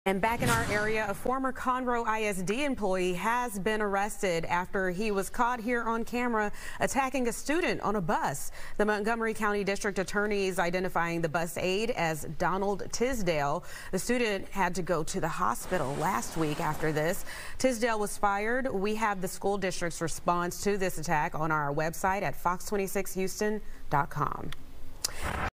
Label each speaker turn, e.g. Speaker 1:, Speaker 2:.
Speaker 1: And back in our area, a former Conroe ISD employee has been arrested after he was caught here on camera attacking a student on a bus. The Montgomery County District Attorney is identifying the bus aide as Donald Tisdale. The student had to go to the hospital last week after this. Tisdale was fired. We have the school district's response to this attack on our website at fox26houston.com.